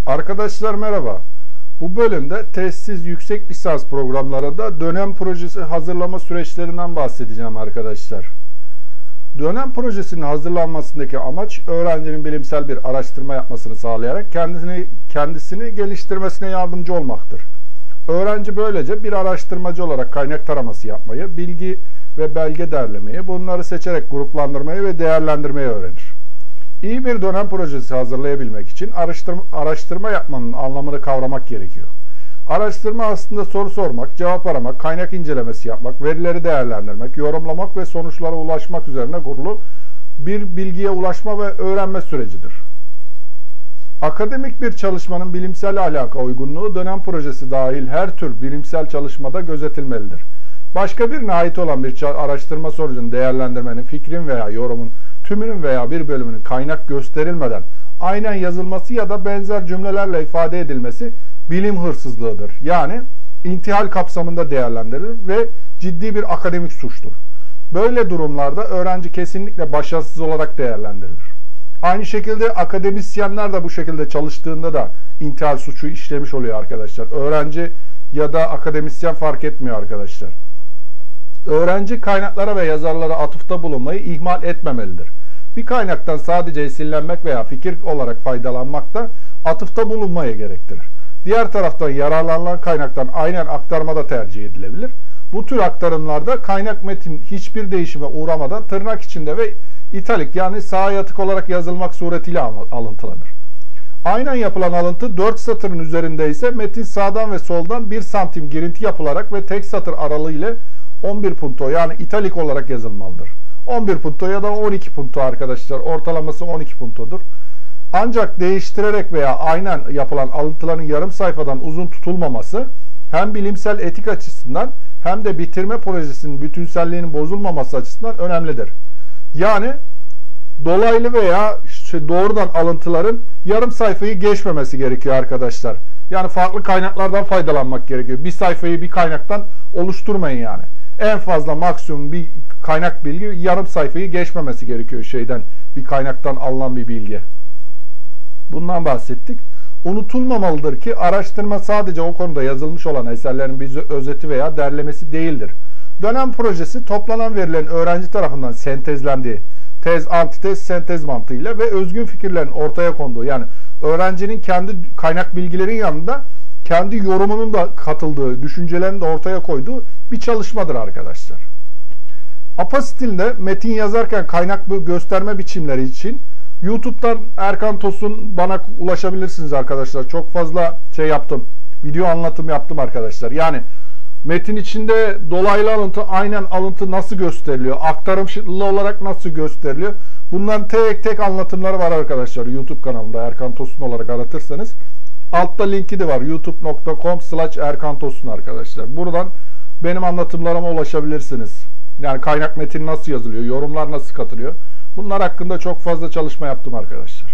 Arkadaşlar merhaba. Bu bölümde testsiz yüksek lisans programlarında dönem projesi hazırlama süreçlerinden bahsedeceğim arkadaşlar. Dönem projesinin hazırlanmasındaki amaç öğrencinin bilimsel bir araştırma yapmasını sağlayarak kendisini geliştirmesine yardımcı olmaktır. Öğrenci böylece bir araştırmacı olarak kaynak taraması yapmayı, bilgi ve belge derlemeyi, bunları seçerek gruplandırmayı ve değerlendirmeyi öğrenir. İyi bir dönem projesi hazırlayabilmek için araştırma yapmanın anlamını kavramak gerekiyor. Araştırma aslında soru sormak, cevap aramak, kaynak incelemesi yapmak, verileri değerlendirmek, yorumlamak ve sonuçlara ulaşmak üzerine kurulu bir bilgiye ulaşma ve öğrenme sürecidir. Akademik bir çalışmanın bilimsel ahlaka uygunluğu dönem projesi dahil her tür bilimsel çalışmada gözetilmelidir. Başka birine ait olan bir araştırma sonucunu değerlendirmenin, fikrin veya yorumun tümünün veya bir bölümünün kaynak gösterilmeden aynen yazılması ya da benzer cümlelerle ifade edilmesi bilim hırsızlığıdır. Yani intihal kapsamında değerlendirilir ve ciddi bir akademik suçtur. Böyle durumlarda öğrenci kesinlikle başarısız olarak değerlendirilir. Aynı şekilde akademisyenler de bu şekilde çalıştığında da intihal suçu işlemiş oluyor arkadaşlar. Öğrenci ya da akademisyen fark etmiyor arkadaşlar. Öğrenci kaynaklara ve yazarlara atıfta bulunmayı ihmal etmemelidir. Bir kaynaktan sadece esinlenmek veya fikir olarak faydalanmak da atıfta bulunmayı gerektirir. Diğer taraftan yararlanılan kaynaktan aynen aktarma da tercih edilebilir. Bu tür aktarımlarda kaynak metin hiçbir değişime uğramadan tırnak içinde ve italik yani sağa yatık olarak yazılmak suretiyle alıntılanır. Aynen yapılan alıntı 4 satırın üzerinde ise metin sağdan ve soldan 1 santim girinti yapılarak ve tek satır aralığı ile 11 punto yani italik olarak yazılmalıdır. 11 punto ya da 12 punto arkadaşlar. Ortalaması 12 puntodur. Ancak değiştirerek veya aynen yapılan alıntıların yarım sayfadan uzun tutulmaması hem bilimsel etik açısından hem de bitirme projesinin bütünselliğinin bozulmaması açısından önemlidir. Yani dolaylı veya doğrudan alıntıların yarım sayfayı geçmemesi gerekiyor arkadaşlar. Yani farklı kaynaklardan faydalanmak gerekiyor. Bir sayfayı bir kaynaktan oluşturmayın yani. En fazla maksimum bir kaynak bilgi yarım sayfayı geçmemesi gerekiyor bir kaynaktan alınan bir bilgi. Bundan bahsettik. Unutulmamalıdır ki araştırma sadece o konuda yazılmış olan eserlerin bir özeti veya derlemesi değildir. Dönem projesi toplanan verilerin öğrenci tarafından sentezlendiği, tez, antitez, sentez mantığıyla ve özgün fikirlerin ortaya konduğu yani öğrencinin kendi kaynak bilgilerin yanında kendi yorumunun da katıldığı, düşüncelerini de ortaya koyduğu bir çalışmadır arkadaşlar. APA stilinde metin yazarken kaynak gösterme biçimleri için YouTube'dan Erkan Tosun bana ulaşabilirsiniz arkadaşlar. Çok fazla video anlatım yaptım arkadaşlar. Yani metin içinde dolaylı alıntı, aynen alıntı nasıl gösteriliyor? Aktarımlı olarak nasıl gösteriliyor? Bunların tek tek anlatımları var arkadaşlar. YouTube kanalımda Erkan Tosun olarak aratırsanız. Altta linki de var. youtube.com/Erkan Tosun arkadaşlar. Buradan benim anlatımlarıma ulaşabilirsiniz. Yani kaynak metin nasıl yazılıyor? Yorumlar nasıl katılıyor? Bunlar hakkında çok fazla çalışma yaptım arkadaşlar.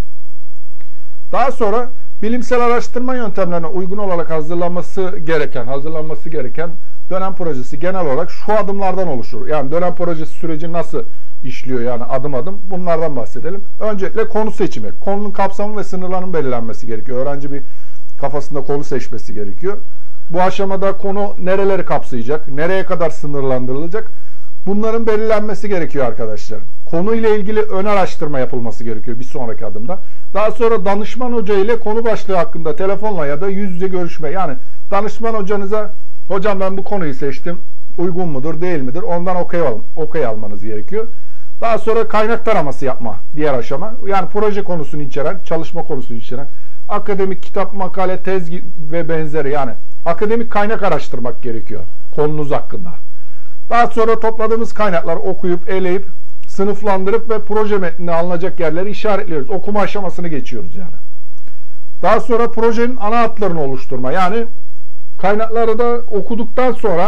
Daha sonra bilimsel araştırma yöntemlerine uygun olarak hazırlanması gereken dönem projesi genel olarak şu adımlardan oluşur. Yani dönem projesi süreci nasıl işliyor yani adım adım bunlardan bahsedelim. Öncelikle konu seçimi. Konunun kapsamı ve sınırlarının belirlenmesi gerekiyor. Öğrenci bir kafasında konu seçmesi gerekiyor. Bu aşamada konu nereleri kapsayacak, nereye kadar sınırlandırılacak bunların belirlenmesi gerekiyor arkadaşlar. Konuyla ilgili ön araştırma yapılması gerekiyor bir sonraki adımda. Daha sonra danışman hoca ile konu başlığı hakkında telefonla ya da yüz yüze görüşme. Yani danışman hocanıza hocam ben bu konuyu seçtim uygun mudur değil midir ondan okey almanız gerekiyor. Daha sonra kaynak taraması yapma diğer aşama. Yani proje konusunu içeren, çalışma konusunu içeren akademik kitap, makale, tez ve benzeri yani akademik kaynak araştırmak gerekiyor konunuz hakkında. Daha sonra topladığımız kaynakları okuyup, eleyip, sınıflandırıp ve proje metnine alınacak yerleri işaretliyoruz. Okuma aşamasını geçiyoruz yani. Daha sonra projenin ana hatlarını oluşturma. Yani kaynakları da okuduktan sonra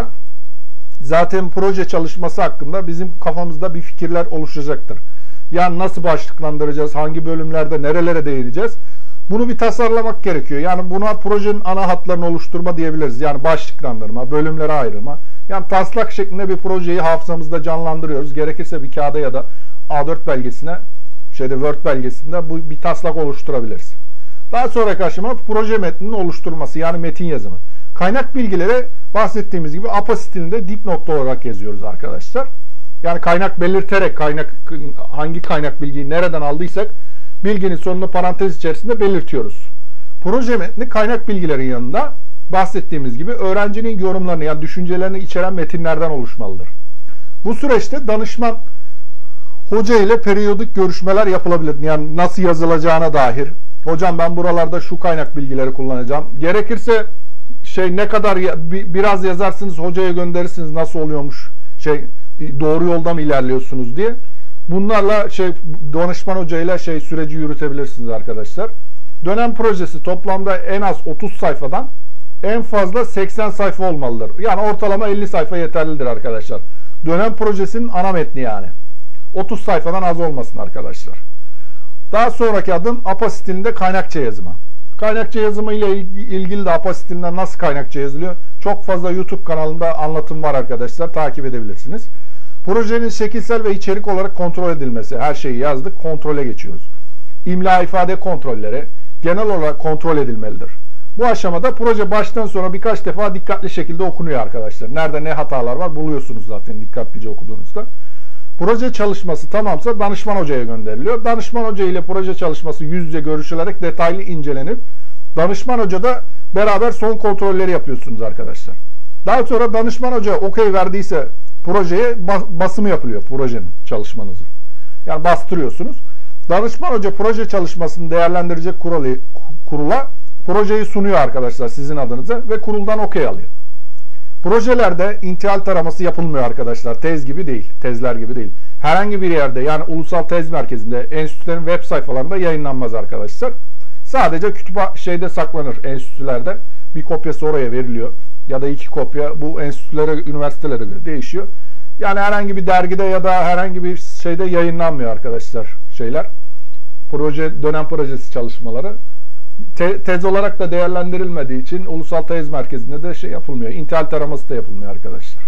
zaten proje çalışması hakkında bizim kafamızda bir fikirler oluşacaktır. Yani nasıl başlıklandıracağız, hangi bölümlerde nerelere değineceğiz? Bunu bir tasarlamak gerekiyor. Yani buna projenin ana hatlarını oluşturma diyebiliriz. Yani başlıklandırma, bölümlere ayrılma. Yani taslak şeklinde bir projeyi hafızamızda canlandırıyoruz. Gerekirse bir kağıda ya da A4 belgesine, Word belgesinde bu bir taslak oluşturabiliriz. Daha sonraki aşama proje metninin oluşturulması, yani metin yazımı. Kaynak bilgileri bahsettiğimiz gibi APA stilinde dipnot olarak yazıyoruz arkadaşlar. Yani kaynak belirterek hangi kaynak bilgiyi nereden aldıysak bilginin sonunu parantez içerisinde belirtiyoruz. Proje metni kaynak bilgilerin yanında bahsettiğimiz gibi öğrencinin yorumlarını, yani düşüncelerini içeren metinlerden oluşmalıdır. Bu süreçte danışman hoca ile periyodik görüşmeler yapılabilir. Yani nasıl yazılacağına dair. Hocam ben buralarda şu kaynak bilgileri kullanacağım. Gerekirse ne kadar biraz yazarsınız, hocaya gönderirsiniz nasıl oluyormuş, doğru yolda mı ilerliyorsunuz diye. Bunlarla danışman hocayla süreci yürütebilirsiniz arkadaşlar. Dönem projesi toplamda en az 30 sayfadan en fazla 80 sayfa olmalıdır. Yani ortalama 50 sayfa yeterlidir arkadaşlar. Dönem projesinin ana metni yani. 30 sayfadan az olmasın arkadaşlar. Daha sonraki adım APA stilinde kaynakça yazımı. Kaynakça yazımı ile ilgili de APA stilinde nasıl kaynakça yazılıyor? Çok fazla YouTube kanalında anlatım var arkadaşlar. Takip edebilirsiniz. Projenin şekilsel ve içerik olarak kontrol edilmesi. Her şeyi yazdık. Kontrole geçiyoruz. İmla ifade kontrolleri genel olarak kontrol edilmelidir. Bu aşamada proje baştan sona birkaç defa dikkatli şekilde okunuyor arkadaşlar. Nerede ne hatalar var buluyorsunuz zaten dikkatlice okuduğunuzda. Proje çalışması tamamsa danışman hocaya gönderiliyor. Danışman hoca ile proje çalışması yüz yüze görüşülerek detaylı incelenip danışman hocada beraber son kontrolleri yapıyorsunuz arkadaşlar. Daha sonra danışman hoca okey verdiyse projeye basımı yapılıyor, projenin çalışmanızı. Yani bastırıyorsunuz. Danışman hoca proje çalışmasını değerlendirecek kurula projeyi sunuyor arkadaşlar sizin adınıza ve kuruldan okey alıyor. Projelerde intihal taraması yapılmıyor arkadaşlar. Tez gibi değil, tezler gibi değil. Herhangi bir yerde, yani ulusal tez merkezinde, enstitülerin web sayfalarında yayınlanmaz arkadaşlar. Sadece kütüphanede saklanır enstitülerde. Bir kopyası oraya veriliyor. Ya da 2 kopya, bu enstitülere, üniversitelere göre değişiyor. Yani herhangi bir dergide ya da herhangi bir şeyde yayınlanmıyor arkadaşlar dönem projesi çalışmaları. Tez olarak da değerlendirilmediği için ulusal tez merkezinde de yapılmıyor. İntihal taraması da yapılmıyor arkadaşlar.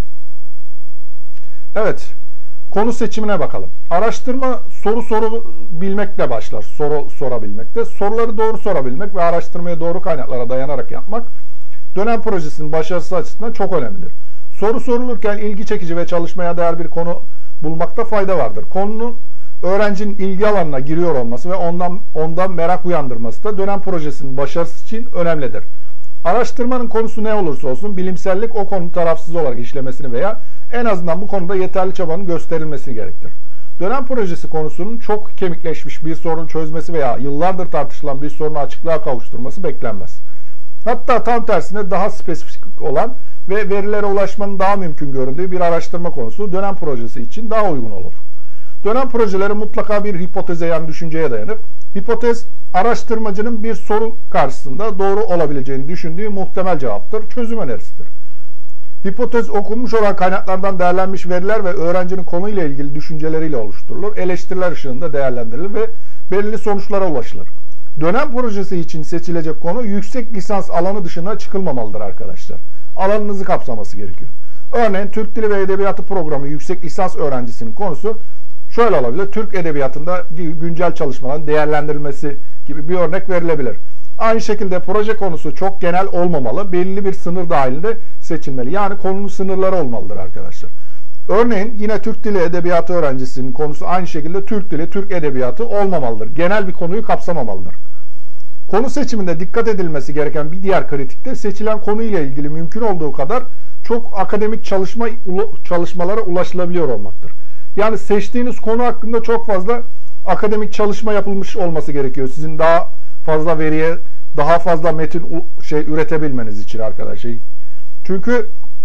Evet. Konu seçimine bakalım. Araştırma soru bilmekle başlar. Soru sorabilmekte. Soruları doğru sorabilmek ve araştırmayı doğru kaynaklara dayanarak yapmak dönem projesinin başarısı açısından çok önemlidir. Soru sorulurken ilgi çekici ve çalışmaya değer bir konu bulmakta fayda vardır. Konunun öğrencinin ilgi alanına giriyor olması ve ondan merak uyandırması da dönem projesinin başarısı için önemlidir. Araştırmanın konusu ne olursa olsun bilimsellik o konu tarafsız olarak işlemesini veya en azından bu konuda yeterli çabanın gösterilmesini gerektirir. Dönem projesi konusunun çok kemikleşmiş bir sorunu çözmesi veya yıllardır tartışılan bir sorunu açıklığa kavuşturması beklenmez. Hatta tam tersine daha spesifik olan ve verilere ulaşmanın daha mümkün göründüğü bir araştırma konusu dönem projesi için daha uygun olur. Dönem projeleri mutlaka bir hipoteze, yani düşünceye dayanır. Hipotez, araştırmacının bir soru karşısında doğru olabileceğini düşündüğü muhtemel cevaptır, çözüm önerisidir. Hipotez, okunmuş olan kaynaklardan değerlenmiş veriler ve öğrencinin konuyla ilgili düşünceleriyle oluşturulur, eleştiriler ışığında değerlendirilir ve belirli sonuçlara ulaşılır. Dönem projesi için seçilecek konu yüksek lisans alanı dışına çıkılmamalıdır arkadaşlar. Alanınızı kapsaması gerekiyor. Örneğin Türk Dili ve Edebiyatı programı yüksek lisans öğrencisinin konusu şöyle olabilir. Türk Edebiyatı'nda güncel çalışmaların değerlendirilmesi gibi bir örnek verilebilir. Aynı şekilde proje konusu çok genel olmamalı. Belirli bir sınır dahilinde seçilmeli. Yani konunun sınırları olmalıdır arkadaşlar. Örneğin yine Türk Dili Edebiyatı öğrencisinin konusu aynı şekilde Türk Dili, Türk Edebiyatı olmamalıdır. Genel bir konuyu kapsamamalıdır. Konu seçiminde dikkat edilmesi gereken bir diğer kritik de seçilen konuyla ilgili mümkün olduğu kadar çok akademik çalışmalara ulaşılabiliyor olmaktır. Yani seçtiğiniz konu hakkında çok fazla akademik çalışma yapılmış olması gerekiyor. Sizin daha fazla veriye, daha fazla metin üretebilmeniz için arkadaşlar. Çünkü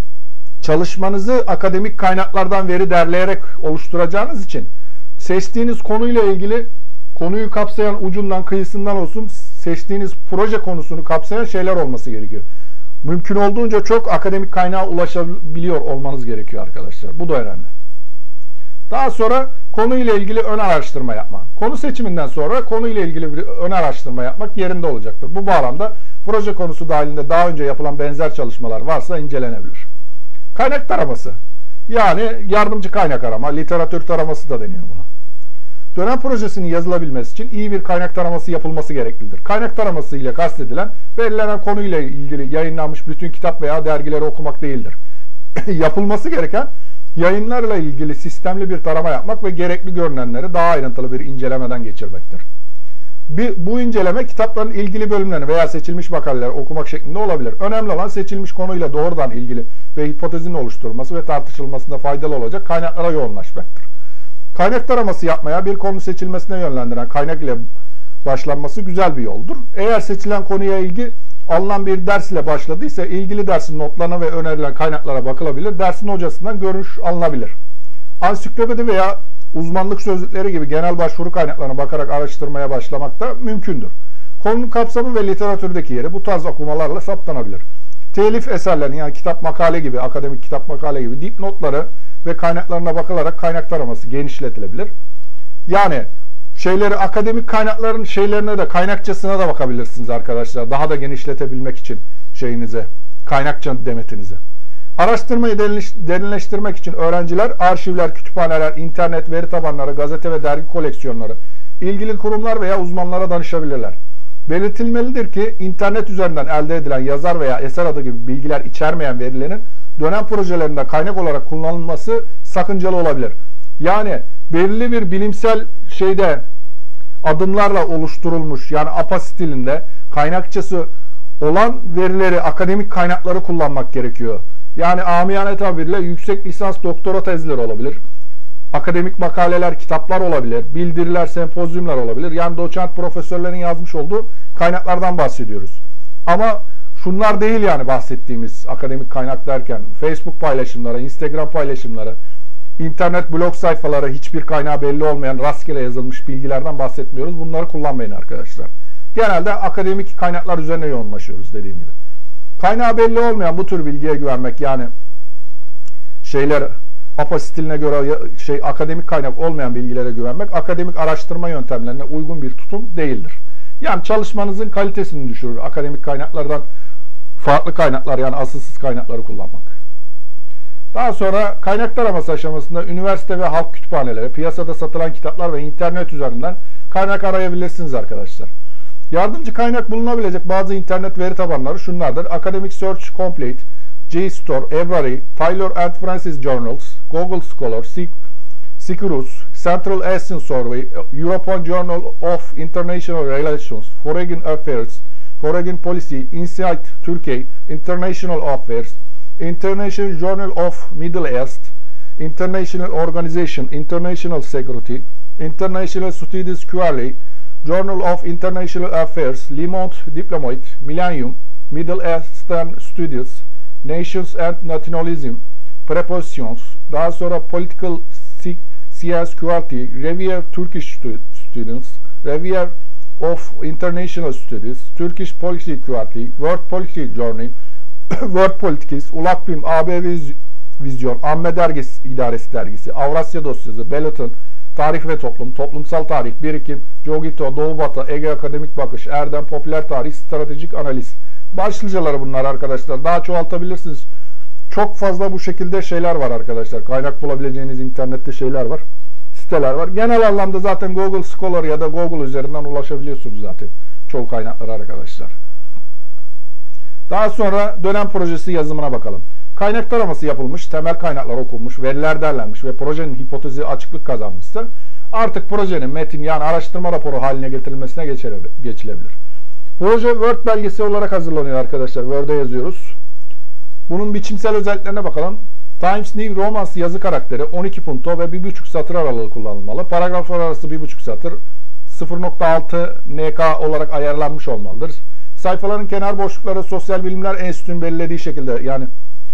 çalışmanızı akademik kaynaklardan veri derleyerek oluşturacağınız için seçtiğiniz konuyla ilgili konuyu kapsayan, ucundan kıyısından olsun, seçtiğiniz proje konusunu kapsayan şeyler olması gerekiyor. Mümkün olduğunca çok akademik kaynağa ulaşabiliyor olmanız gerekiyor arkadaşlar. Bu da önemli. Daha sonra konuyla ilgili ön araştırma yapma. Konu seçiminden sonra konuyla ilgili bir ön araştırma yapmak yerinde olacaktır. Bu bağlamda proje konusu dahilinde daha önce yapılan benzer çalışmalar varsa incelenebilir. Kaynak taraması. Yani yardımcı kaynak arama, literatür taraması da deniyor buna. Dönem projesinin yazılabilmesi için iyi bir kaynak taraması yapılması gereklidir. Kaynak taraması ile kastedilen belirlenen konuyla ilgili yayınlanmış bütün kitap veya dergileri okumak değildir. Yapılması gereken yayınlarla ilgili sistemli bir tarama yapmak ve gerekli görünenleri daha ayrıntılı bir incelemeden geçirmektir. Bu inceleme kitapların ilgili bölümlerini veya seçilmiş makaleleri okumak şeklinde olabilir. Önemli olan seçilmiş konuyla doğrudan ilgili ve hipotezin oluşturulması ve tartışılmasında faydalı olacak kaynaklara yoğunlaşmaktır. Kaynak taraması yapmaya bir konu seçilmesine yönlendiren kaynak ile başlanması güzel bir yoldur. Eğer seçilen konuya ilgi alınan bir ders ile başladıysa ilgili dersin notlarına ve önerilen kaynaklara bakılabilir. Dersin hocasından görüş alınabilir. Ansiklopedi veya uzmanlık sözlükleri gibi genel başvuru kaynaklarına bakarak araştırmaya başlamak da mümkündür. Konunun kapsamı ve literatürdeki yeri bu tarz okumalarla saptanabilir. Telif eserlerin yani kitap makale gibi, akademik kitap makale gibi dipnotları ve kaynaklarına bakılarak kaynak taraması genişletilebilir. Yani akademik kaynakların şeylerine de kaynakçasına da bakabilirsiniz arkadaşlar. Daha da genişletebilmek için kaynakça demetinize. Araştırmayı derinleştirmek için öğrenciler arşivler, kütüphaneler, internet, veri tabanları, gazete ve dergi koleksiyonları, ilgili kurumlar veya uzmanlara danışabilirler. Belirtilmelidir ki internet üzerinden elde edilen yazar veya eser adı gibi bilgiler içermeyen verilerin dönem projelerinde kaynak olarak kullanılması sakıncalı olabilir. Yani belirli bir bilimsel adımlarla oluşturulmuş yani APA stilinde kaynakçası olan verileri, akademik kaynakları kullanmak gerekiyor. Yani amiyane tabirle yüksek lisans doktora tezleri olabilir. Akademik makaleler, kitaplar olabilir. Bildiriler, sempozyumlar olabilir. Yani doçent profesörlerin yazmış olduğu kaynaklardan bahsediyoruz. Ama şunlar değil yani bahsettiğimiz akademik kaynak derken Facebook paylaşımları, Instagram paylaşımları, internet blog sayfaları, hiçbir kaynağı belli olmayan rastgele yazılmış bilgilerden bahsetmiyoruz. Bunları kullanmayın arkadaşlar. Genelde akademik kaynaklar üzerine yoğunlaşıyoruz dediğim gibi. Kaynağı belli olmayan bu tür bilgiye güvenmek yani APA stiline göre akademik kaynak olmayan bilgilere güvenmek akademik araştırma yöntemlerine uygun bir tutum değildir. Yani çalışmanızın kalitesini düşürür akademik kaynaklardan farklı kaynaklar yani asılsız kaynakları kullanmak. Daha sonra kaynak taraması aşamasında üniversite ve halk kütüphaneleri, piyasada satılan kitaplar ve internet üzerinden kaynak arayabilirsiniz arkadaşlar. Yardımcı kaynak bulunabilecek bazı internet veri tabanları şunlardır. Academic Search Complete, JSTOR, Ebrary, Taylor and Francis Journals, Google Scholar, Scirus, Central Asian Survey, European Journal of International Relations, Foreign Affairs, Foreign Policy, Insight Turkey, International Affairs, International Journal of Middle East, International Organization, International Security, International Studies Quarterly, Journal of International Affairs, Le Monde Diplomat, Millennium, Middle Eastern Studies, Nations and Nationalism, Prepositions, daha sonra Political Science Quarterly, Review Turkish Students, Review of International Studies, Turkish Policy Quarterly, World Politics Journal, World Politics, Ulakbim, AB Vizyon, Amme Dergisi İdaresi Dergisi, Avrasya Dosyası, Bulletin, Tarih ve Toplum, Toplumsal Tarih, Birikim, Cogito, Doğu Batı, Ege Akademik Bakış, Erdem, Popüler Tarih, Stratejik Analiz. Başlıcaları bunlar arkadaşlar. Daha çoğaltabilirsiniz. Çok fazla bu şekilde şeyler var arkadaşlar. Kaynak bulabileceğiniz internette şeyler var. Siteler var. Genel anlamda zaten Google Scholar ya da Google üzerinden ulaşabiliyorsunuz zaten. Çoğu kaynaklara arkadaşlar. Daha sonra dönem projesi yazımına bakalım. Kaynak taraması yapılmış, temel kaynaklar okunmuş, veriler derlenmiş ve projenin hipotezi açıklık kazanmışsa artık projenin metin yani araştırma raporu haline getirilmesine geçilebilir. Proje Word belgesi olarak hazırlanıyor arkadaşlar. Word'e yazıyoruz. Bunun biçimsel özelliklerine bakalım. Times New Roman yazı karakteri 12 punto ve 1,5 satır aralığı kullanılmalı. Paragraflar arası 1,5 satır 0,6 NK olarak ayarlanmış olmalıdır. Sayfaların kenar boşlukları Sosyal Bilimler Enstitüsü'nün belirlediği şekilde yani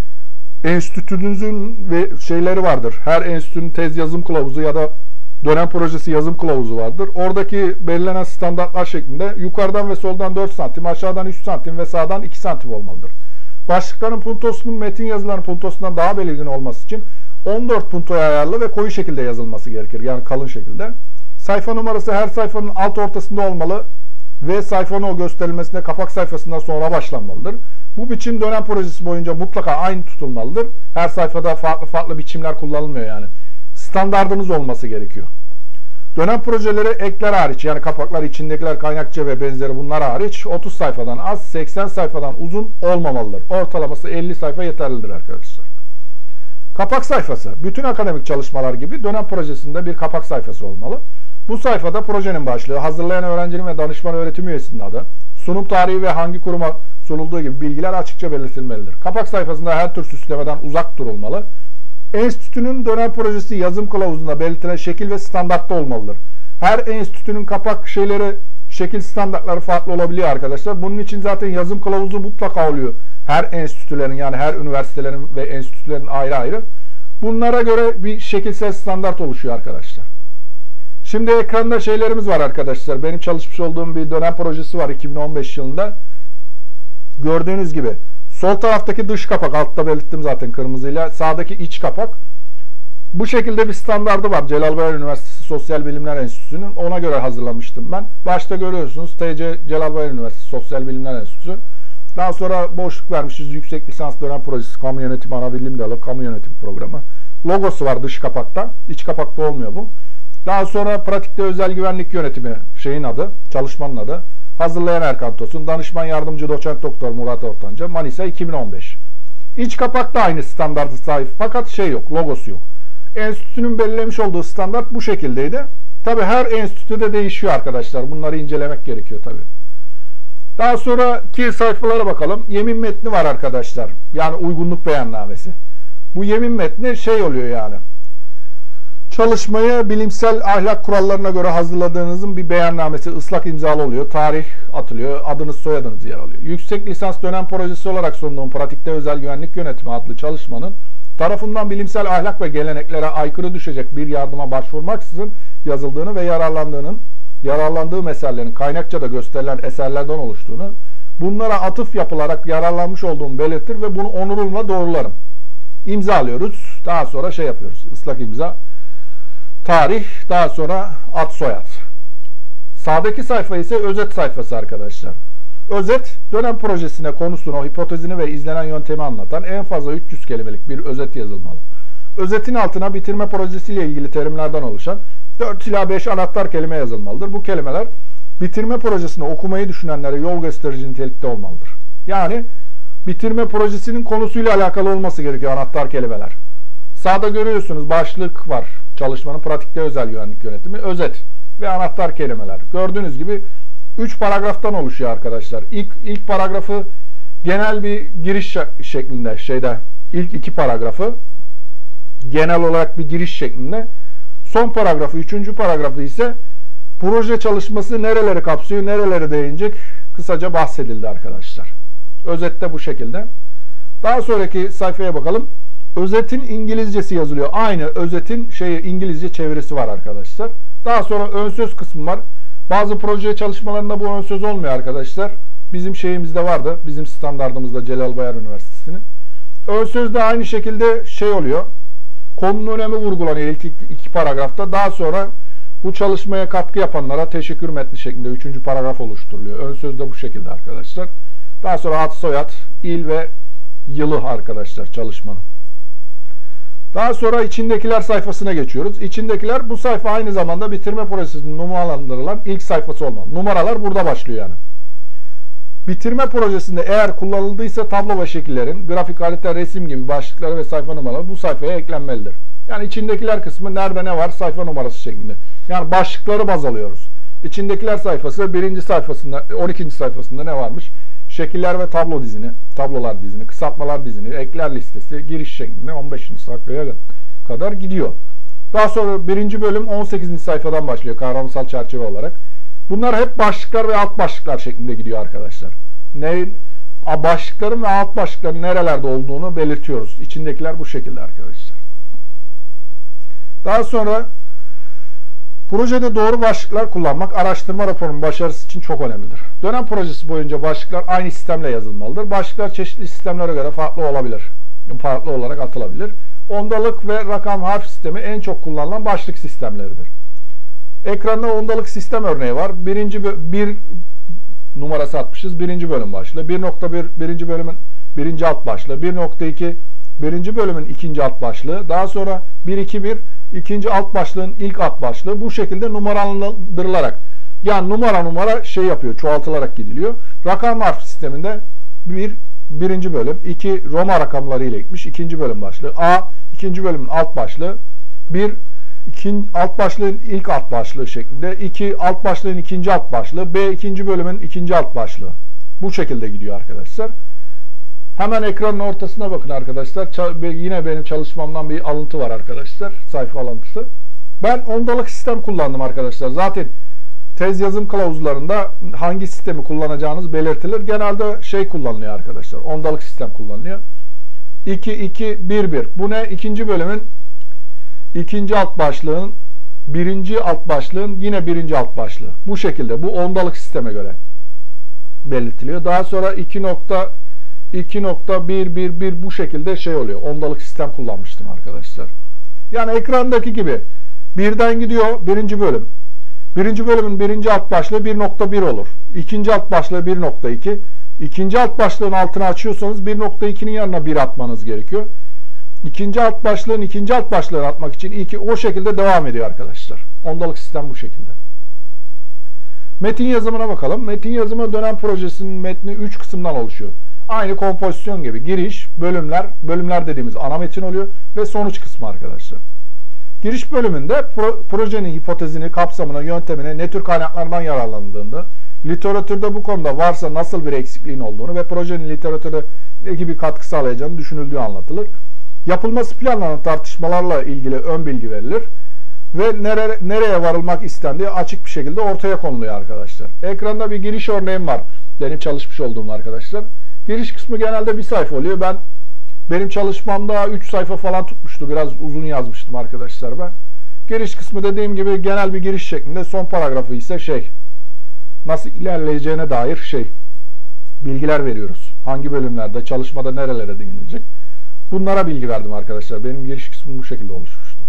enstitünüzün ve şeyleri vardır. Her enstitünün tez yazım kılavuzu ya da dönem projesi yazım kılavuzu vardır. Oradaki belirlenen standartlar şeklinde yukarıdan ve soldan 4 santim, aşağıdan 3 santim ve sağdan 2 santim olmalıdır. Başlıkların puntosunun metin yazılarının puntosundan daha belirgin olması için 14 puntoya ayarlı ve koyu şekilde yazılması gerekir. Yani kalın şekilde. Sayfa numarası her sayfanın alt ortasında olmalı ve sayfanın o gösterilmesine kapak sayfasından sonra başlanmalıdır. Bu biçim dönem projesi boyunca mutlaka aynı tutulmalıdır. Her sayfada farklı biçimler kullanılmıyor yani. Standardınız olması gerekiyor. Dönem projeleri ekler hariç, yani kapaklar, içindekiler, kaynakça ve benzeri bunlar hariç 30 sayfadan az, 80 sayfadan uzun olmamalıdır. Ortalaması 50 sayfa yeterlidir arkadaşlar. Kapak sayfası. Bütün akademik çalışmalar gibi dönem projesinde bir kapak sayfası olmalı. Bu sayfada projenin başlığı, hazırlayan öğrencinin ve danışman öğretim üyesinin adı, sunum tarihi ve hangi kuruma sunulduğu gibi bilgiler açıkça belirtilmelidir. Kapak sayfasında her tür süslemeden uzak durulmalı. Enstitünün dönem projesi yazım kılavuzunda belirtilen şekil ve standartta olmalıdır. Her enstitünün kapak şekil standartları farklı olabiliyor arkadaşlar. Bunun için zaten yazım kılavuzu mutlaka oluyor. Her enstitülerin, yani her üniversitelerin ve enstitülerin ayrı ayrı. Bunlara göre bir şekilsel standart oluşuyor arkadaşlar. Şimdi ekranda şeylerimiz var arkadaşlar. Benim çalışmış olduğum bir dönem projesi var 2015 yılında. Gördüğünüz gibi sol taraftaki dış kapak, altta belirttim zaten kırmızıyla. Sağdaki iç kapak. Bu şekilde bir standardı var. Celal Bayar Üniversitesi Sosyal Bilimler Enstitüsü'nün. Ona göre hazırlamıştım ben. Başta görüyorsunuz TC Celal Bayar Üniversitesi Sosyal Bilimler Enstitüsü. Daha sonra boşluk vermişiz. Yüksek lisans dönem projesi, kamu yönetimi ana bilim dalı, kamu yönetimi programı. Logosu var dış kapakta. İç kapakta olmuyor bu. Daha sonra pratikte özel güvenlik yönetimi şeyin adı, çalışmanın adı. Hazırlayan Erkan Tosun, danışman yardımcı doçent doktor Murat Ortanca, Manisa 2015. İç kapak da aynı standarta sahip fakat şey yok, logosu yok. Enstitünün belirlemiş olduğu standart bu şekildeydi. Tabi her enstitüde değişiyor arkadaşlar. Bunları incelemek gerekiyor tabi. Daha sonraki sayfalara bakalım. Yemin metni var arkadaşlar. Yani uygunluk beyannamesi. Bu yemin metni şey oluyor yani. Çalışmayı bilimsel ahlak kurallarına göre hazırladığınızın bir beyannamesi, ıslak imzalı oluyor. Tarih atılıyor. Adınız, soyadınız yer alıyor. Yüksek lisans dönem projesi olarak sunduğum pratikte özel güvenlik yönetimi adlı çalışmanın tarafından bilimsel ahlak ve geleneklere aykırı düşecek bir yardıma başvurmaksızın yazıldığını ve yararlandığı meselelerin kaynakça da gösterilen eserlerden oluştuğunu, bunlara atıf yapılarak yararlanmış olduğumu belirtir ve bunu onurumla doğrularım. İmzalıyoruz. Daha sonra şey yapıyoruz. Islak imza. Tarih, daha sonra ad soyad. Sağdaki sayfa ise özet sayfası arkadaşlar. Özet, dönem projesine konusunu, hipotezini ve izlenen yöntemi anlatan en fazla 300 kelimelik bir özet yazılmalı. Özetin altına bitirme projesiyle ilgili terimlerden oluşan 4 ila 5 anahtar kelime yazılmalıdır. Bu kelimeler bitirme projesini okumayı düşünenlere yol gösterici nitelikte olmalıdır. Yani bitirme projesinin konusuyla alakalı olması gerekiyor anahtar kelimeler. Sağda görüyorsunuz başlık var. Çalışmanın pratikte özel güvenlik yönetimi, özet ve anahtar kelimeler. Gördüğünüz gibi 3 paragraftan oluşuyor arkadaşlar. İlk paragrafı genel bir giriş şeklinde, ilk 2 paragrafı genel olarak bir giriş şeklinde. Son paragrafı, 3. paragrafı ise proje çalışması nereleri kapsıyor, nereleri değinecek kısaca bahsedildi arkadaşlar. Özette bu şekilde. Daha sonraki sayfaya bakalım. Özetin İngilizcesi yazılıyor. Aynı özetin İngilizce çevirisi var arkadaşlar. Daha sonra ön söz kısmı var. Bazı proje çalışmalarında bu ön söz olmuyor arkadaşlar. Bizim şeyimizde vardı. Bizim standardımızda Celal Bayar Üniversitesi'nin. Ön sözde aynı şekilde oluyor. Konunun önemi vurgulanıyor ilk 2 paragrafta. Daha sonra bu çalışmaya katkı yapanlara teşekkür metni şeklinde 3. paragraf oluşturuluyor. Ön sözde bu şekilde arkadaşlar. Daha sonra ad soyad, il ve yılı arkadaşlar çalışmanın. Daha sonra içindekiler sayfasına geçiyoruz. İçindekiler, bu sayfa aynı zamanda bitirme projesinin numaralandırılan ilk sayfası olmalı. Numaralar burada başlıyor yani. Bitirme projesinde eğer kullanıldıysa tablo ve şekillerin, grafik, harita, resim gibi başlıkları ve sayfa numaraları bu sayfaya eklenmelidir. Yani içindekiler kısmı nerede ne var sayfa numarası şeklinde. Yani başlıkları baz alıyoruz. İçindekiler sayfası 1. sayfasında, 12. sayfasında ne varmış? Şekiller ve tablolar dizini, kısaltmalar dizini, ekler listesi, giriş şeklinde 15. sayfaya kadar gidiyor. Daha sonra 1. bölüm 18. sayfadan başlıyor kavramsal çerçeve olarak. Bunlar hep başlıklar ve alt başlıklar şeklinde gidiyor arkadaşlar. Başlıkların ve alt başlıkların nerelerde olduğunu belirtiyoruz. İçindekiler bu şekilde arkadaşlar. Daha sonra projede doğru başlıklar kullanmak araştırma raporunun başarısı için çok önemlidir. Dönem projesi boyunca başlıklar aynı sistemle yazılmalıdır. Başlıklar çeşitli sistemlere göre farklı olabilir. Farklı olarak atılabilir. Ondalık ve rakam harf sistemi en çok kullanılan başlık sistemleridir. Ekranda ondalık sistem örneği var. 1 numarası atmışız. 1. bölüm başlığı. 1.1 1. bölümün 1. alt başlığı. 1.2 birinci bölümün ikinci alt başlığı, daha sonra 1-2-1 ikinci alt başlığın ilk alt başlığı bu şekilde numaralandırılarak, yani numara şey yapıyor, çoğaltılarak gidiliyor. Rakam harf sisteminde birinci bölüm, 2 Roma rakamları ile gitmiş, ikinci bölüm başlığı, A ikinci bölümün alt başlığı, 1 alt başlığın ilk alt başlığı şeklinde, 2 alt başlığın ikinci alt başlığı, B ikinci bölümün ikinci alt başlığı. Bu şekilde gidiyor arkadaşlar. Hemen ekranın ortasına bakın arkadaşlar. Yine benim çalışmamdan bir alıntı var arkadaşlar. Sayfa alıntısı. Ben ondalık sistem kullandım arkadaşlar. Zaten tez yazım kılavuzlarında hangi sistemi kullanacağınız belirtilir. Genelde şey kullanılıyor arkadaşlar. Ondalık sistem kullanılıyor. 2-2-1-1. Bu ne? İkinci bölümün ikinci alt başlığın birinci alt başlığın yine birinci alt başlığı. Bu şekilde. Bu ondalık sisteme göre belirtiliyor. Daha sonra 2.111 bu şekilde şey oluyor. Ondalık sistem kullanmıştım arkadaşlar. Yani ekrandaki gibi birden gidiyor birinci bölüm. Birinci bölümün birinci alt başlığı 1.1 olur. İkinci alt başlığı 1.2. İkinci alt başlığın altını açıyorsanız 1.2'nin yanına 1 atmanız gerekiyor. İkinci alt başlığın ikinci alt başlığını atmak için 2 o şekilde devam ediyor arkadaşlar. Ondalık sistem bu şekilde. Metin yazımına bakalım. Metin yazımı dönem projesinin metni 3 kısımdan oluşuyor. Aynı kompozisyon gibi giriş, bölümler dediğimiz ana metin oluyor ve sonuç kısmı arkadaşlar. Giriş bölümünde projenin hipotezini, kapsamına, yöntemine, ne tür kaynaklardan yararlandığını, literatürde bu konuda varsa nasıl bir eksikliğin olduğunu ve projenin literatüre ne gibi katkı sağlayacağını düşünüldüğü anlatılır. Yapılması planlanan tartışmalarla ilgili ön bilgi verilir ve nereye varılmak istendiği açık bir şekilde ortaya konuluyor arkadaşlar. Ekranda bir giriş örneğim var. Benim çalışmış olduğum arkadaşlar. Giriş kısmı genelde bir sayfa oluyor. Benim çalışmamda 3 sayfa falan tutmuştu. Biraz uzun yazmıştım arkadaşlar ben. Giriş kısmı dediğim gibi genel bir giriş şeklinde. Son paragrafı ise nasıl ilerleyeceğine dair bilgiler veriyoruz. Hangi bölümlerde, çalışmada nerelere değinilecek. Bunlara bilgi verdim arkadaşlar. Benim giriş kısmım bu şekilde oluşmuştu.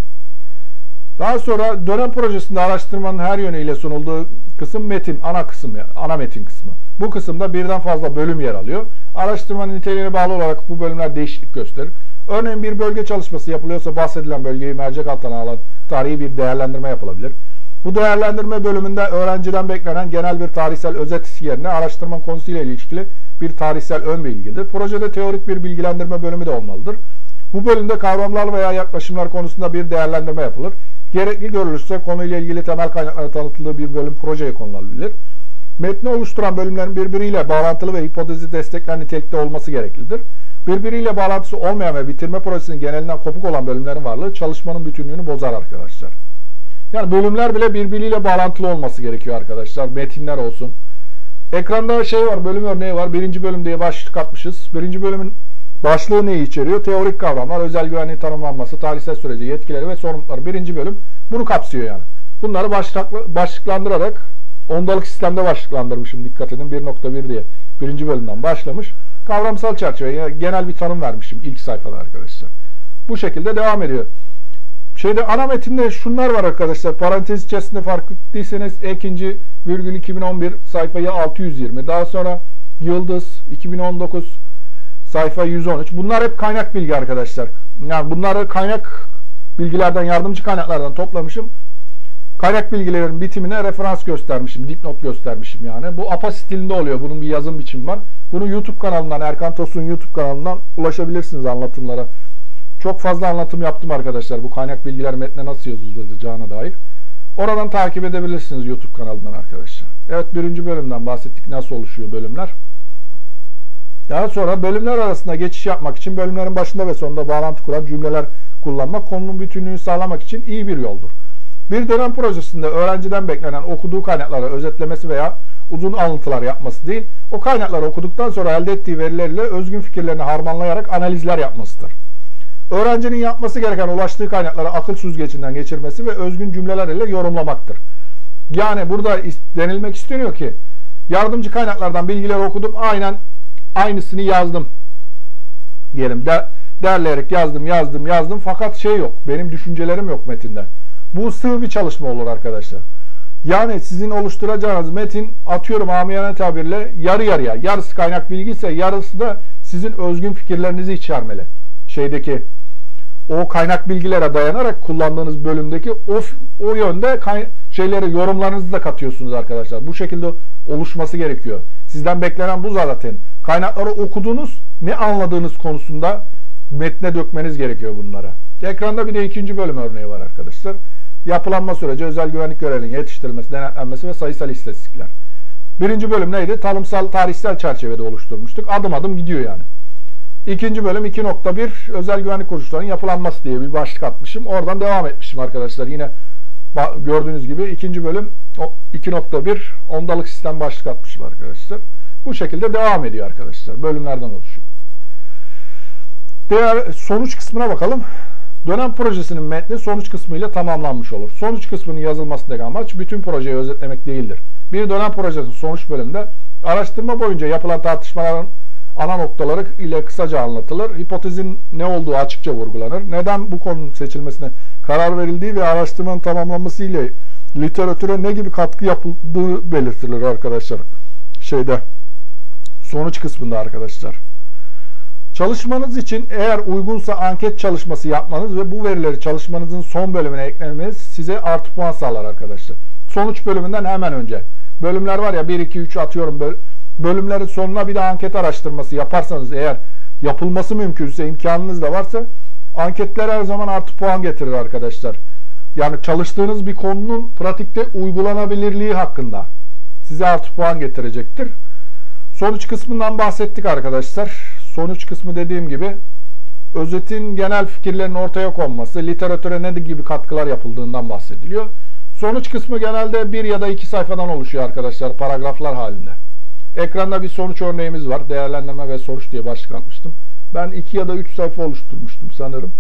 Daha sonra dönem projesinde araştırmanın her yönüyle sunulduğu kısım metin, ana metin kısmı. Bu kısımda birden fazla bölüm yer alıyor. Araştırmanın niteliğine bağlı olarak bu bölümler değişiklik gösterir. Örneğin bir bölge çalışması yapılıyorsa bahsedilen bölgeyi mercek altına alan tarihi bir değerlendirme yapılabilir. Bu değerlendirme bölümünde öğrenciden beklenen genel bir tarihsel özet yerine araştırmanın konusuyla ilişkili bir tarihsel ön bilgidir. Projede teorik bir bilgilendirme bölümü de olmalıdır. Bu bölümde kavramlar veya yaklaşımlar konusunda bir değerlendirme yapılır. Gerekli görülürse konuyla ilgili temel kaynaklara tanıtıldığı bir bölüm projeye konulabilir. Metni oluşturan bölümlerin birbiriyle bağlantılı ve hipotezi destekler nitelikte olması gereklidir. Birbiriyle bağlantısı olmayan ve bitirme projesinin genelinden kopuk olan bölümlerin varlığı çalışmanın bütünlüğünü bozar arkadaşlar. Yani bölümler bile birbiriyle bağlantılı olması gerekiyor arkadaşlar. Metinler olsun. Ekranda var, bölüm örneği var. Birinci bölüm diye başlık atmışız. Birinci bölümün başlığı neyi içeriyor? Teorik kavramlar, özel güvenliğin tanımlanması, tarihsel süreci, yetkileri ve sorumlulukları. Birinci bölüm bunu kapsıyor yani. Bunları başlıklandırarak ondalık sistemde başlıklandırmışım, dikkat edin. 1.1 diye birinci bölümden başlamış. Kavramsal çerçeveye genel bir tanım vermişim ilk sayfada arkadaşlar. Bu şekilde devam ediyor. Ana metinde şunlar var arkadaşlar. Parantez içerisinde fark ettiyseniz ikinci virgül 2011 sayfayı 620. Daha sonra yıldız 2019 sayfa 113. Bunlar hep kaynak bilgi arkadaşlar. Yani bunları kaynak bilgilerden, yardımcı kaynaklardan toplamışım. Kaynak bilgilerin bitimine referans göstermişim, dipnot göstermişim yani. Bu APA stilinde oluyor. Bunun bir yazım biçimi var. Bunu YouTube kanalından, Erkan Tosun YouTube kanalından ulaşabilirsiniz anlatımlara. Çok fazla anlatım yaptım arkadaşlar. Bu kaynak bilgiler metne nasıl yazılacağına dair. Oradan takip edebilirsiniz YouTube kanalından arkadaşlar. Evet, birinci bölümden bahsettik. Nasıl oluşuyor bölümler. Daha sonra bölümler arasında geçiş yapmak için bölümlerin başında ve sonunda bağlantı kuran cümleler kullanmak konunun bütünlüğünü sağlamak için iyi bir yoldur. Bir dönem projesinde öğrenciden beklenen okuduğu kaynakları özetlemesi veya uzun alıntılar yapması değil, o kaynakları okuduktan sonra elde ettiği verilerle özgün fikirlerini harmanlayarak analizler yapmasıdır. Öğrencinin yapması gereken ulaştığı kaynakları akıl süzgecinden geçirmesi ve özgün cümleler ile yorumlamaktır. Yani burada denilmek isteniyor ki yardımcı kaynaklardan bilgileri okudum, aynısını yazdım diyelim. Derleyerek yazdım fakat yok. Benim düşüncelerim yok metinde. Bu sığ bir çalışma olur arkadaşlar. Yani sizin oluşturacağınız metin, atıyorum amiyane tabirle yarı yarıya. Yarısı kaynak bilgi ise yarısı da sizin özgün fikirlerinizi içermeli. şeydeki o kaynak bilgilere dayanarak kullandığınız bölümdeki o yönde şeyleri, yorumlarınızı da katıyorsunuz arkadaşlar. Bu şekilde oluşması gerekiyor. Sizden beklenen bu zaten. Kaynakları okudunuz, ne anladığınız konusunda metne dökmeniz gerekiyor bunlara. Ekranda bir de ikinci bölüm örneği var arkadaşlar. Yapılanma süreci, özel güvenlik görevlerinin yetiştirilmesi, denetlenmesi ve sayısal istatistikler. Birinci bölüm neydi? Tanımsal, tarihsel çerçevede oluşturmuştuk. Adım adım gidiyor yani. İkinci bölüm 2.1 özel güvenlik koşullarının yapılanması diye bir başlık atmışım. Oradan devam etmişim arkadaşlar. Yine gördüğünüz gibi ikinci bölüm 2.1 ondalık sistem başlık atmışım arkadaşlar. Bu şekilde devam ediyor arkadaşlar. Bölümlerden oluşuyor. Sonuç kısmına bakalım. Dönem projesinin metni sonuç kısmıyla tamamlanmış olur. Sonuç kısmının yazılmasındaki amaç bütün projeyi özetlemek değildir. Bir dönem projesinin sonuç bölümünde araştırma boyunca yapılan tartışmaların ana noktaları ile kısaca anlatılır. Hipotezin ne olduğu açıkça vurgulanır. Neden bu konunun seçilmesine karar verildiği ve araştırmanın tamamlanması ile literatüre ne gibi katkı yapıldığı belirtilir arkadaşlar. Sonuç kısmında arkadaşlar. Çalışmanız için eğer uygunsa anket çalışması yapmanız ve bu verileri çalışmanızın son bölümüne eklemeniz size artı puan sağlar arkadaşlar. Sonuç bölümünden hemen önce. Bölümler var ya 1, 2, 3 atıyorum. Bölümlerin sonuna bir de anket araştırması yaparsanız, eğer yapılması mümkünse, imkanınız da varsa, anketler her zaman artı puan getirir arkadaşlar. Yani çalıştığınız bir konunun pratikte uygulanabilirliği hakkında size artı puan getirecektir. Sonuç kısmından bahsettik arkadaşlar. Sonuç kısmı dediğim gibi özetin genel fikirlerin ortaya konması, literatüre ne gibi katkılar yapıldığından bahsediliyor. Sonuç kısmı genelde 1 ya da 2 sayfadan oluşuyor arkadaşlar, paragraflar halinde. Ekranda bir sonuç örneğimiz var. Değerlendirme ve sonuç diye başlık atmıştım. Ben 2 ya da 3 sayfa oluşturmuştum sanırım.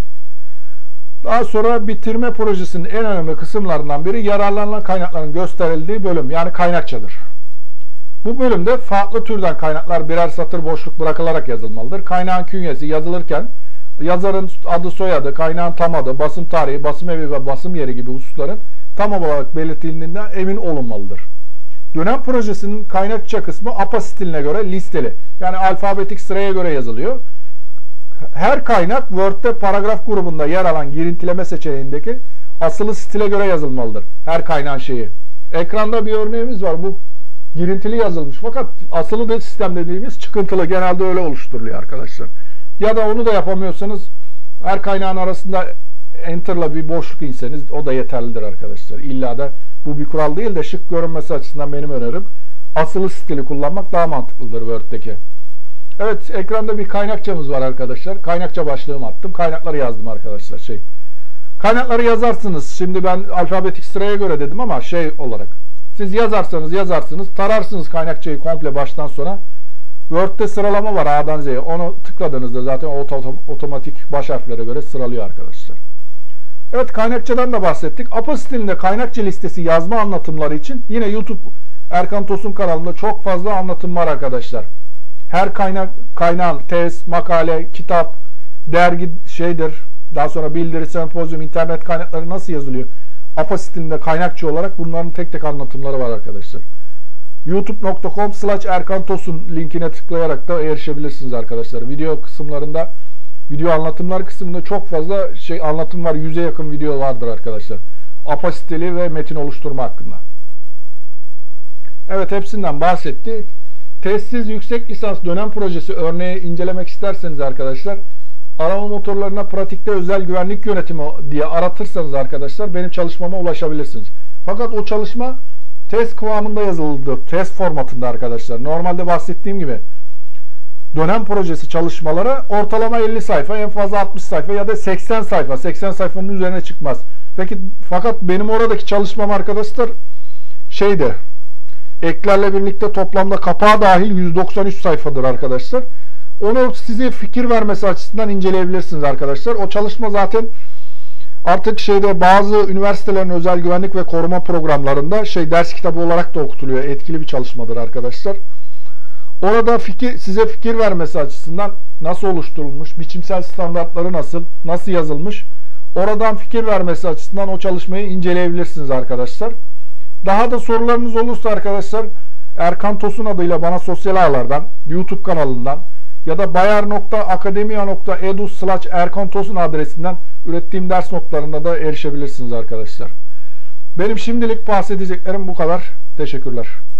Daha sonra bitirme projesinin en önemli kısımlarından biri yararlanılan kaynakların gösterildiği bölüm, yani kaynakçadır. Bu bölümde farklı türden kaynaklar birer satır boşluk bırakılarak yazılmalıdır. Kaynağın künyesi yazılırken yazarın adı, soyadı, kaynağın tam adı, basım tarihi, basım evi ve basım yeri gibi hususların tam olarak belirtildiğinden emin olunmalıdır. Dönem projesinin kaynakça kısmı APA stiline göre listeli. Yani alfabetik sıraya göre yazılıyor. Her kaynak Word'de paragraf grubunda yer alan girintileme seçeneğindeki asılı stile göre yazılmalıdır. Her kaynağın şeyi. Ekranda bir örneğimiz var. Bu girintili yazılmış. Fakat asılı sistem dediğimiz çıkıntılı. Genelde öyle oluşturuluyor arkadaşlar. Ya da onu da yapamıyorsanız her kaynağın arasında enter'la bir boşluk inseniz o da yeterlidir arkadaşlar. İlla da bu bir kural değil de şık görünmesi açısından benim önerim asılı stili kullanmak daha mantıklıdır Word'deki. Evet, ekranda bir kaynakçamız var arkadaşlar. Kaynakça başlığımı attım. Kaynakları yazdım arkadaşlar. Kaynakları yazarsınız. Şimdi ben alfabetik sıraya göre dedim ama olarak. Siz yazarsınız, tararsınız kaynakçayı komple baştan sona. Word'de sıralama var A'dan Z'ye. Onu tıkladığınızda zaten otomatik baş harflere göre sıralıyor arkadaşlar. Evet, kaynakçadan da bahsettik. APA stilinde kaynakça listesi yazma anlatımları için yine YouTube Erkan Tosun kanalında çok fazla anlatım var arkadaşlar. Her kaynağın tez, makale, kitap, dergi daha sonra bildiri, sempozyum, internet kaynakları nasıl yazılıyor? APA stilinde kaynakçı olarak bunların tek tek anlatımları var arkadaşlar. youtube.com/erkantosun linkine tıklayarak da erişebilirsiniz arkadaşlar. Video anlatımlar kısmında çok fazla anlatım var. 100'e yakın video vardır arkadaşlar. APA stili ve metin oluşturma hakkında. Evet, hepsinden bahsettik. Testsiz yüksek lisans dönem projesi örneği incelemek isterseniz arkadaşlar, arama motorlarına pratikte özel güvenlik yönetimi diye aratırsanız arkadaşlar benim çalışmama ulaşabilirsiniz. Fakat o çalışma test kıvamında yazıldı. Test formatında arkadaşlar. Normalde bahsettiğim gibi dönem projesi çalışmaları ortalama 50 sayfa, en fazla 60 sayfa ya da 80 sayfa. 80 sayfanın üzerine çıkmaz. Fakat benim oradaki çalışmam arkadaşlar eklerle birlikte toplamda kapağı dahil 193 sayfadır arkadaşlar. Onu size fikir vermesi açısından inceleyebilirsiniz arkadaşlar. O çalışma zaten artık bazı üniversitelerin özel güvenlik ve koruma programlarında ders kitabı olarak da okutuluyor. Etkili bir çalışmadır arkadaşlar. Orada size fikir vermesi açısından nasıl oluşturulmuş, biçimsel standartları nasıl yazılmış, oradan fikir vermesi açısından o çalışmayı inceleyebilirsiniz arkadaşlar. Daha da sorularınız olursa arkadaşlar Erkan Tosun adıyla bana sosyal ağlardan, YouTube kanalından ya da bayar.akademia.edu/erkontosun adresinden ürettiğim ders notlarına da erişebilirsiniz arkadaşlar. Benim şimdilik bahsedeceklerim bu kadar. Teşekkürler.